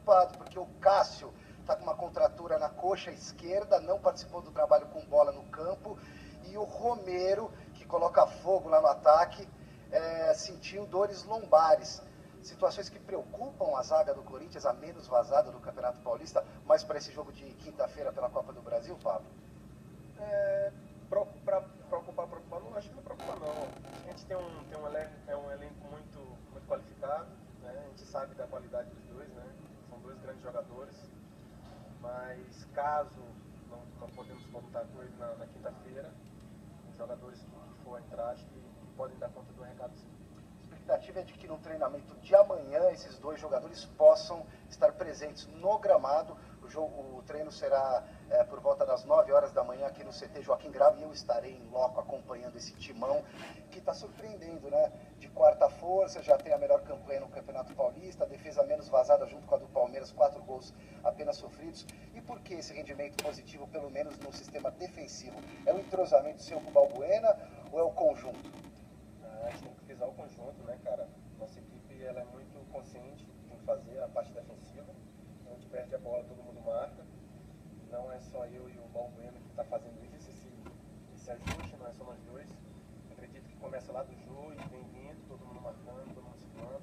preocupado, porque o Cássio está com uma contratura na coxa esquerda, não participou do trabalho com bola no campo, e o Romero, que coloca fogo lá no ataque, sentiu dores lombares. Situações que preocupam a zaga do Corinthians, a menos vazada do Campeonato Paulista, mas para esse jogo de quinta-feira pela Copa do Brasil, Pablo? Preocupar, não acho que não preocupa não. A gente tem um elenco muito qualificado, né? A gente sabe da qualidade dos dois, né? São dois grandes jogadores, mas caso não podemos contar com ele na quinta-feira, os jogadores que for entrar, acho que podem dar conta do recado sim. A expectativa é de que no treinamento de amanhã esses dois jogadores possam estar presentes no gramado. O treino será por volta das 9 horas da manhã aqui no CT Joaquim Grava, e eu estarei em loco acompanhando esse timão que está surpreendendo, né? De quarta força, já tem a melhor campanha no Campeonato Paulista, a defesa menos vazada junto com a do Palmeiras, 4 gols apenas sofridos. E por que esse rendimento positivo, pelo menos no sistema defensivo? É o entrosamento seu com o Balbuena ou é o conjunto? A gente tem que frisar o conjunto, né, cara? Nossa equipe ela é muito consciente em fazer a parte defensiva. A gente perde a bola, todo mundo marca. Não é só eu e o Balbuena que está fazendo isso, esse ajuste, não é só nós dois. Acredito que começa lá do Jô e vem vindo, todo mundo marcando, todo mundo situando.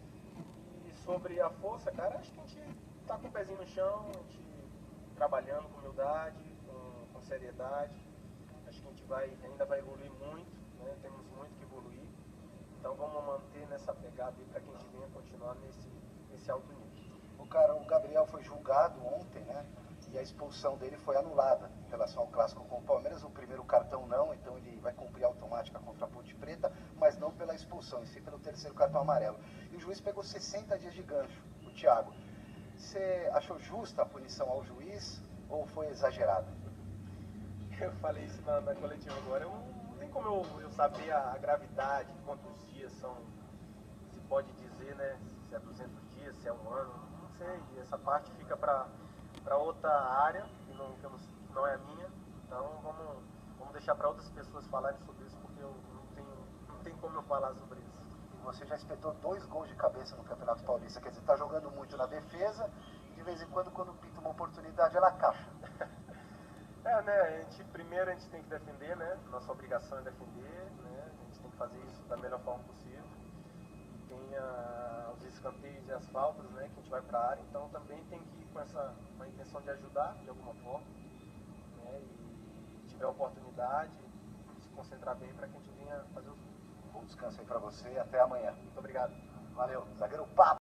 E sobre a força, cara, acho que a gente está com o pezinho no chão, a gente trabalhando com humildade, com seriedade. Acho que a gente ainda vai evoluir muito, né? Temos muito que evoluir. Então vamos manter nessa pegada aí para que a gente venha continuar nesse alto nível. O Gabriel foi julgado ontem, né? E a expulsão dele foi anulada em relação ao clássico com o Palmeiras. O primeiro cartão não, então ele vai cumprir automática contra a Ponte Preta, mas não pela expulsão, e sim pelo terceiro cartão amarelo. E o juiz pegou 60 dias de gancho, o Thiago. Você achou justa a punição ao juiz ou foi exagerada? Eu falei isso na coletiva agora. Não tem como eu saber a gravidade, quantos dias são, se pode dizer, né? Se é 200 dias, se é um ano, não sei. Essa parte fica para outra área, que não é a minha. Então vamos deixar para outras pessoas falarem sobre isso, porque eu não tenho como eu falar sobre isso. Você já espetou 2 gols de cabeça no Campeonato Paulista, quer dizer, está jogando muito na defesa, e de vez em quando pinta uma oportunidade, ela caixa. Né, primeiro a gente tem que defender, né? Nossa obrigação é defender, né? A gente tem que fazer isso da melhor forma possível. Tem os escanteios e as faltas, né? Que a gente vai para a área, então também tem que ir com a intenção de ajudar de alguma forma, né? E tiver oportunidade, se concentrar bem para que a gente venha fazer os gols. Bom descanso aí para você e até amanhã. Muito obrigado. Valeu, zagueiro Pablo.